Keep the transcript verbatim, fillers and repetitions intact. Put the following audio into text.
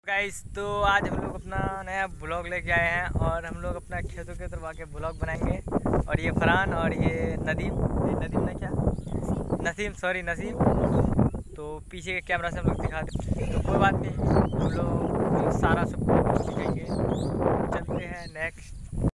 Guys, तो आज हम लोग अपना नया ब्लॉग लेके आए हैं और हम लोग अपना खेतों के तरफ आके ब्लॉग बनाएंगे। और ये फरहान और ये नदीम, ये नदीम ने क्या नसीम सॉरी नसीम तो पीछे के कैमरा से हम लोग दिखाते, तो कोई बात नहीं, हम लोग सारा सब सीखेंगे। चलते हैं नेक्स्ट।